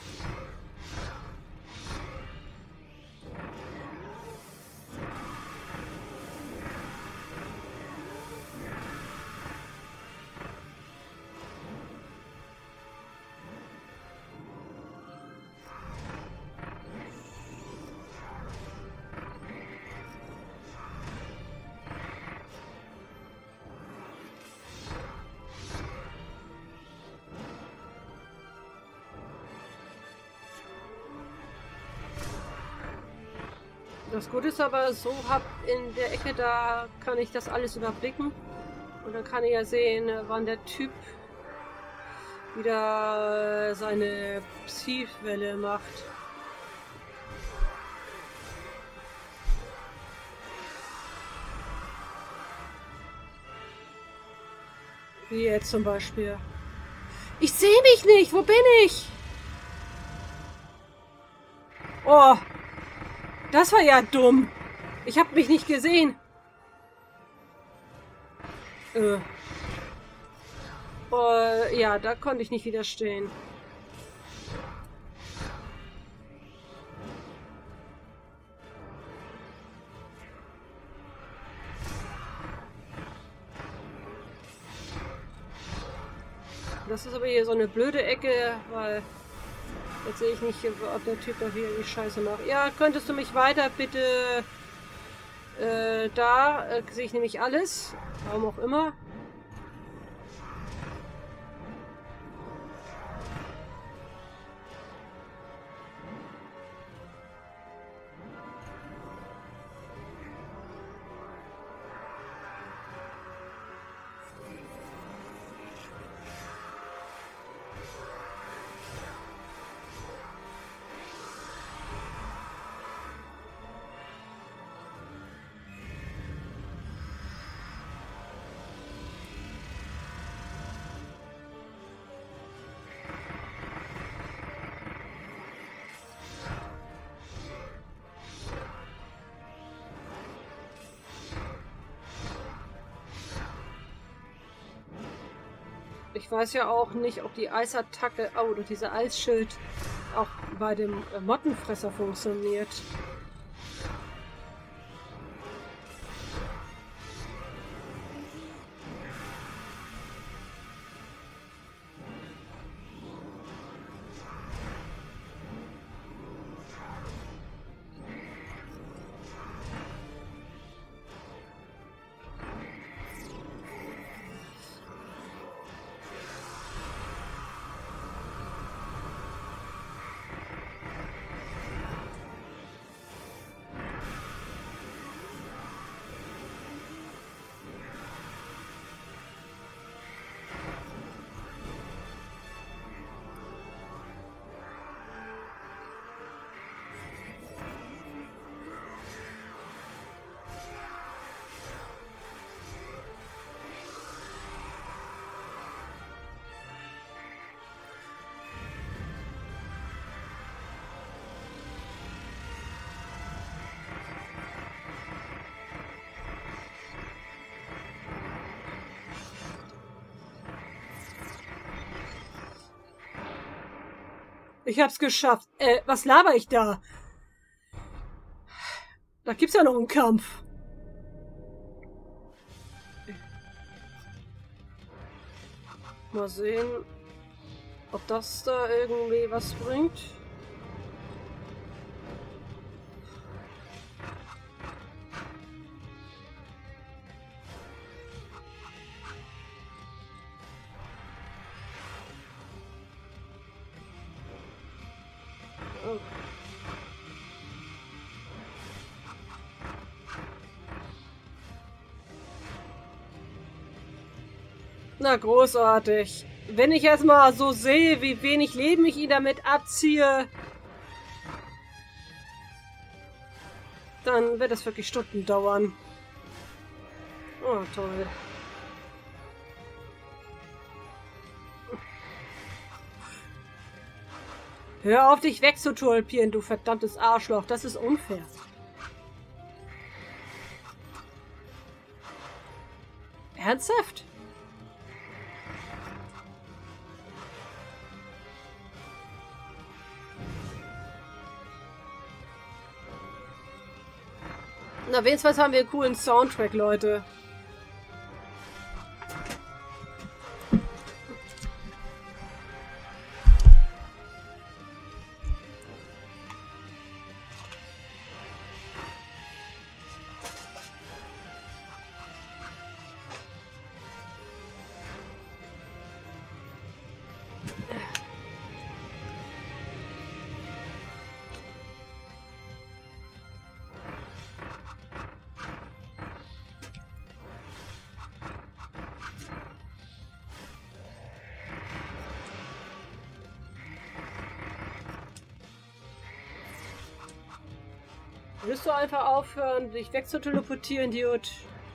S1: Das Gute ist aber, so in der Ecke, da kann ich das alles überblicken. Und dann kann ich ja sehen, wann der Typ wieder seine Psi-Welle macht. Wie jetzt zum Beispiel. Ich sehe mich nicht! Wo bin ich? Oh! Das war ja dumm. Ich habe mich nicht gesehen. Ja, da konnte ich nicht widerstehen. Das ist aber hier so eine blöde Ecke, weil jetzt sehe ich nicht, ob der Typ da wieder die Scheiße macht. Ja, könntest du mich weiter bitte... da sehe ich nämlich alles. Warum auch immer. Ich weiß ja auch nicht, ob die Eisattacke, oder dieser Eisschild auch bei dem Mottenfresser funktioniert. Ich hab's geschafft. Was laber ich da? Da gibt's ja noch einen Kampf. Mal sehen, ob das da irgendwie was bringt. Na, großartig. Wenn ich erst mal so sehe, wie wenig Leben ich ihn damit abziehe, dann wird es wirklich Stunden dauern. Oh, toll. Hör auf, dich wegzutulpieren, du verdammtes Arschloch. Das ist unfair. Ernsthaft? Na, wenigstens haben wir einen coolen Soundtrack, Leute. Willst du einfach aufhören, dich wegzuteleportieren, Idiot?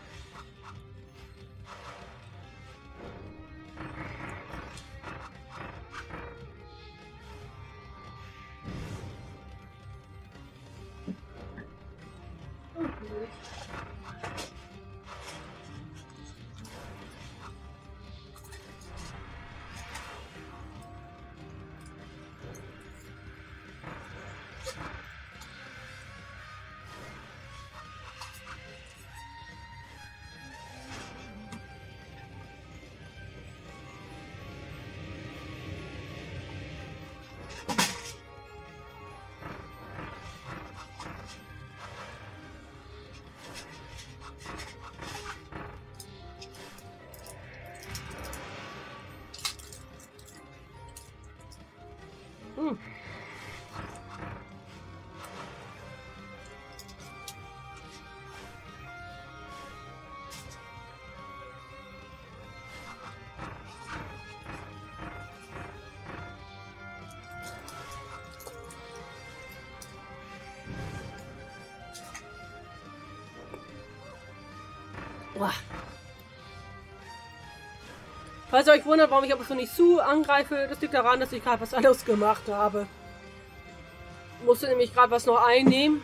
S1: Falls ihr euch wundert, warum ich aber so nicht zu angreife, das liegt daran, dass ich gerade was anderes gemacht habe. Musste nämlich gerade was noch einnehmen.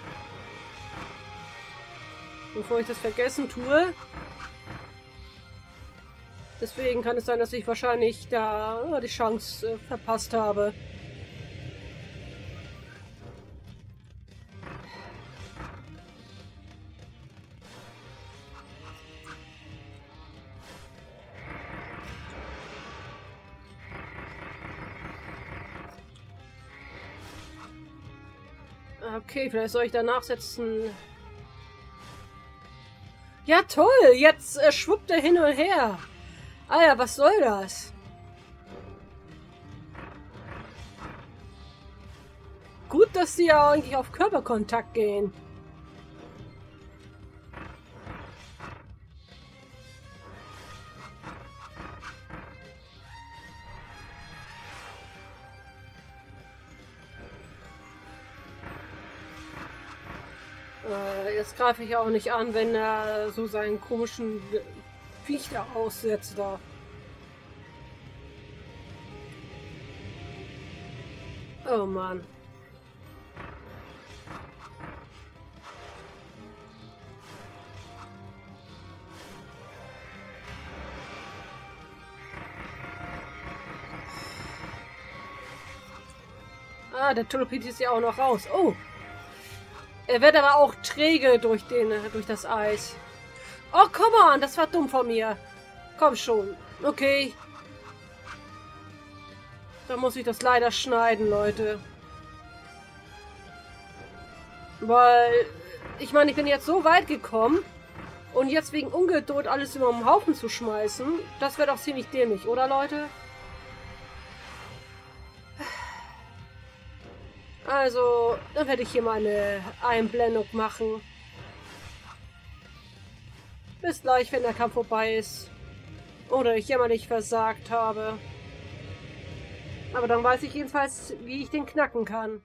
S1: Bevor ich das vergessen tue. Deswegen kann es sein, dass ich wahrscheinlich da die Chance verpasst habe. Okay, vielleicht soll ich danach setzen. Ja, toll! Jetzt schwuppt er hin und her. Alter, was soll das? Gut, dass sie ja eigentlich auf Körperkontakt gehen. Jetzt greife ich auch nicht an, wenn er so seinen komischen Viech da aussetzt da. Oh Mann. Ah, der teleportiert ist ja auch noch raus. Oh! Er wird aber auch träge durch das Eis. Oh, come on, das war dumm von mir. Komm schon. Okay. Da muss ich das leider schneiden, Leute. Weil, ich meine, ich bin jetzt so weit gekommen und jetzt wegen Ungeduld alles über den Haufen zu schmeißen, das wäre doch ziemlich dämlich, oder Leute? Also, dann werde ich hier mal eine Einblendung machen. Bis gleich, wenn der Kampf vorbei ist. Oder ich jämmerlich versagt habe. Aber dann weiß ich jedenfalls, wie ich den knacken kann.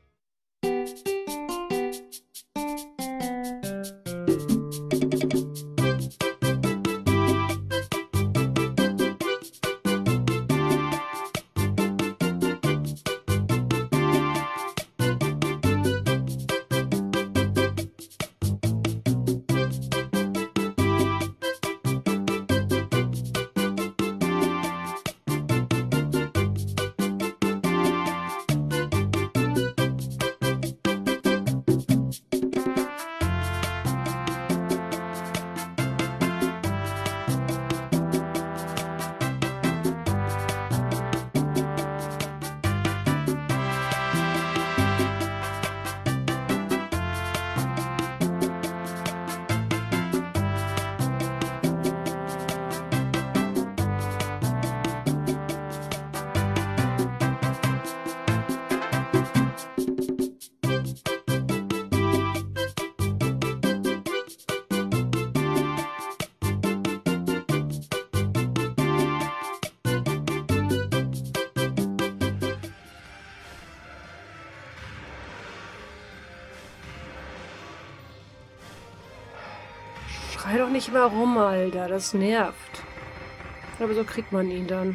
S1: Schrei doch nicht mehr rum, Alter. Das nervt. Aber so kriegt man ihn dann.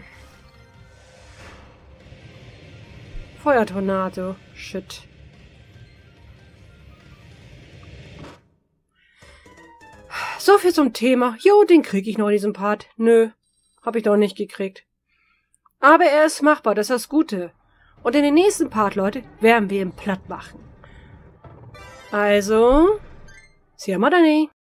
S1: Feuertornado. Shit. So viel zum Thema. Jo, den krieg ich noch in diesem Part. Nö, hab ich doch nicht gekriegt. Aber er ist machbar, das ist das Gute. Und in den nächsten Part, Leute, werden wir ihn platt machen. Also, siamo Dani.